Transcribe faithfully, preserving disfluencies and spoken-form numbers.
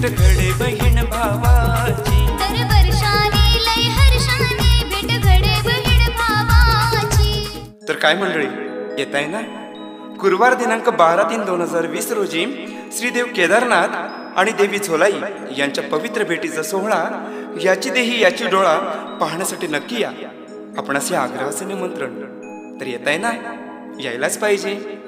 भेट घडे बहीण भावाची, दर वर्षाने लय हर्षाने भेट घडे बहीण भावाची। तर काय मंडळी, येत आहे ना गुरुवार दिनांक बारा तीन दोन हजार वीस रोजी श्रीदेव केदारनाथ आणि देवी झोलाई यांच्या पवित्र भेटीचा सोहळा याची देही याची डोळा पाहण्यासाठी नक्की या। आपणास या आग्रहाचे निमंत्रण, तर येत आहे ना, यायलाच पाहिजे।